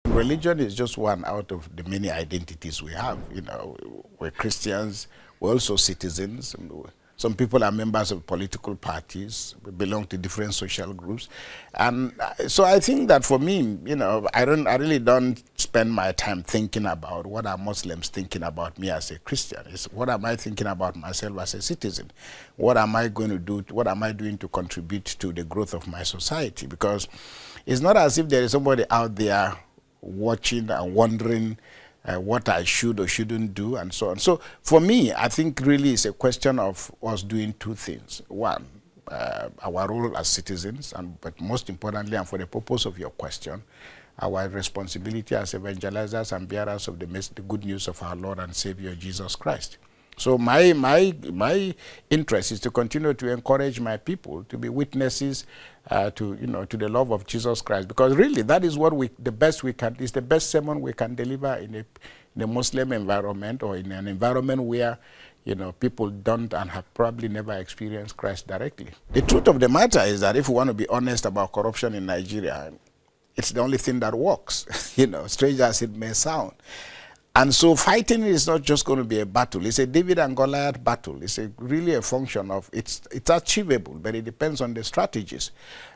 Religion is just one out of the many identities we have. You know, we're Christians, we're also citizens. Some people are members of political parties, we belong to different social groups. And so I think that for me, you know, I really don't spend my time thinking about what are Muslims thinking about me as a Christian. It's what am I thinking about myself as a citizen? What am I going to do? What am I doing to contribute to the growth of my society? Because it's not as if there is somebody out there watching and wondering what I should or shouldn't do, and so on. So for me, I think really it's a question of us doing two things. One, our role as citizens, but most importantly, and for the purpose of your question, our responsibility as evangelizers and bearers of the good news of our Lord and Savior Jesus Christ. So my interest is to continue to encourage my people to be witnesses to the love of Jesus Christ, because really that is what the best sermon we can deliver in a Muslim environment, or in an environment where people don't and have probably never experienced Christ directly. The truth of the matter is that if we want to be honest about corruption in Nigeria, it's the only thing that works. Strange as it may sound. And so fighting is not just going to be a battle. It's a David and Goliath battle. It's really a function of, it's achievable, but it depends on the strategies.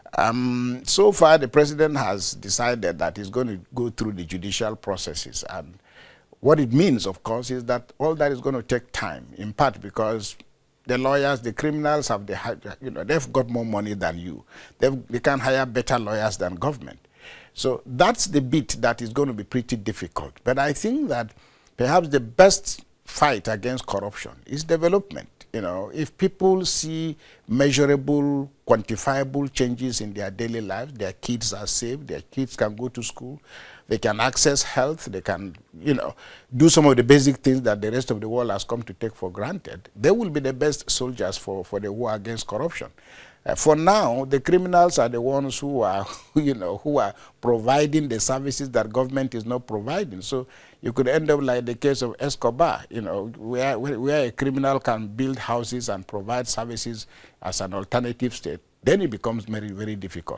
So far, the president has decided that he's going to go through the judicial processes. And what it means, of course, is that all that is going to take time, in part because the lawyers, the criminals, they've got more money than you. They can hire better lawyers than government. So that's the bit that is going to be pretty difficult. But I think that perhaps the best fight against corruption is development. If people see measurable, quantifiable changes in their daily lives, their kids are safe, their kids can go to school, they can access health, they can, do some of the basic things that the rest of the world has come to take for granted, they will be the best soldiers for the war against corruption. For now, the criminals are the ones who are, who are providing the services that government is not providing. So you could end up like the case of Escobar, where a criminal can build houses and provide services as an alternative state. Then it becomes very, very difficult.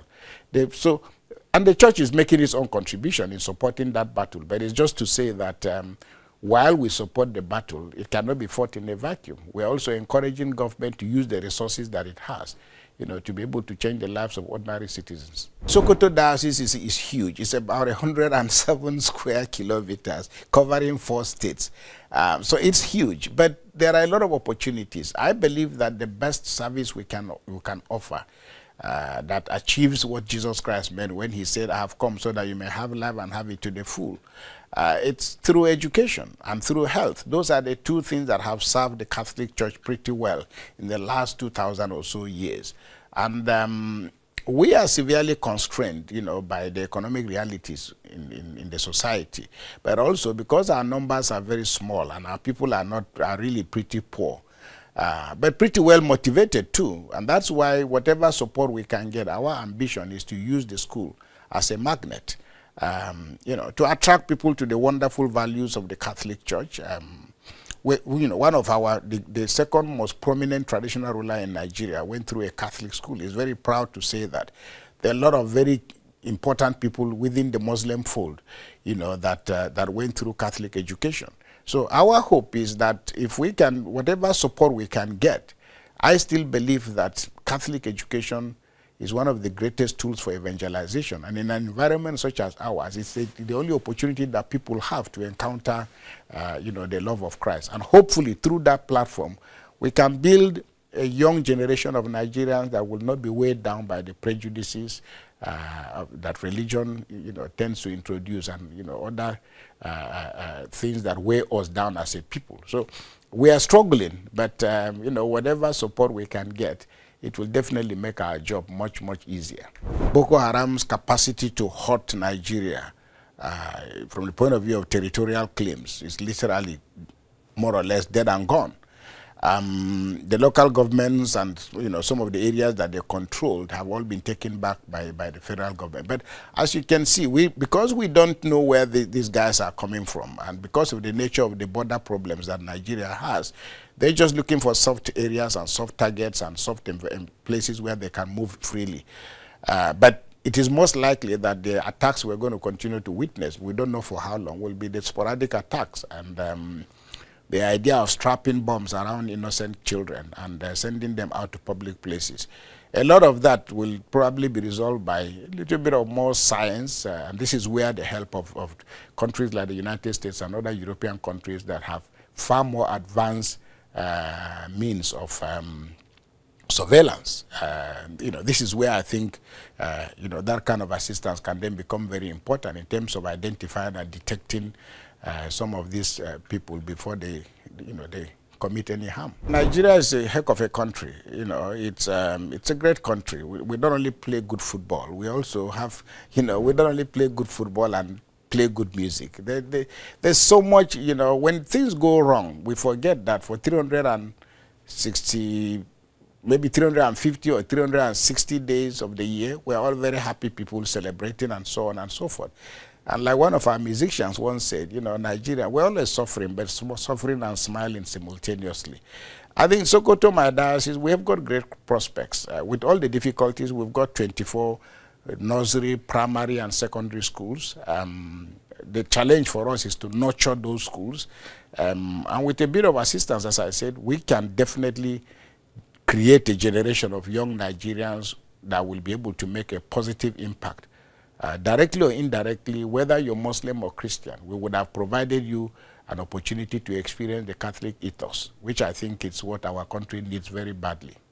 And the church is making its own contribution in supporting that battle. But it's just to say that while we support the battle, it cannot be fought in a vacuum. We're also encouraging government to use the resources that it has, to be able to change the lives of ordinary citizens. Sokoto Diocese is huge. It's about 107 square kilometers, covering 4 states. So it's huge, but there are a lot of opportunities. I believe that the best service we can offer that achieves what Jesus Christ meant when he said, I have come so that you may have life and have it to the full. It's through education and through health. Those are the two things that have served the Catholic Church pretty well in the last 2,000 or so years. And we are severely constrained, by the economic realities in the society, but also because our numbers are very small and our people are really pretty poor. But pretty well motivated too. And that's why whatever support we can get, our ambition is to use the school as a magnet, to attract people to the wonderful values of the Catholic Church. One of the second most prominent traditional ruler in Nigeria went through a Catholic school. He's very proud to say that. There are a lot of very important people within the Muslim fold, that went through Catholic education. So our hope is that if we can, whatever support we can get, I still believe that Catholic education is one of the greatest tools for evangelization. And in an environment such as ours, it's the only opportunity that people have to encounter, the love of Christ. And hopefully through that platform, we can build a young generation of Nigerians that will not be weighed down by the prejudices that religion, tends to introduce, and other things that weigh us down as a people. So we are struggling, but whatever support we can get, it will definitely make our job much, much easier. Boko Haram's capacity to hurt Nigeria, from the point of view of territorial claims, is literally more or less dead and gone. The local governments and some of the areas that they controlled have all been taken back by the federal government. But as you can see, because we don't know where these guys are coming from, and because of the nature of the border problems that Nigeria has, they're just looking for soft areas and soft targets and soft places where they can move freely. But it is most likely that the attacks we're going to continue to witness, we don't know for how long, will be the sporadic attacks. And the idea of strapping bombs around innocent children and sending them out to public places. A lot of that will probably be resolved by a little bit of more science, and this is where the help of countries like the United States and other European countries that have far more advanced means of surveillance. This is where I think, that kind of assistance can then become very important in terms of identifying and detecting some of these people before they commit any harm. Nigeria is a heck of a country. It's a great country. We don't only play good football. We also have, we don't only play good football and play good music. There's so much, when things go wrong, we forget that for 360, maybe 350 or 360 days of the year, we're all very happy people celebrating and so on and so forth. And like one of our musicians once said, Nigeria, we're always suffering, but suffering and smiling simultaneously. I think Sokoto, my diocese, we have got great prospects. With all the difficulties, we've got 24 nursery, primary, and secondary schools. The challenge for us is to nurture those schools. And with a bit of assistance, as I said, we can definitely create a generation of young Nigerians that will be able to make a positive impact. Directly or indirectly, whether you're Muslim or Christian, we would have provided you an opportunity to experience the Catholic ethos, which I think is what our country needs very badly.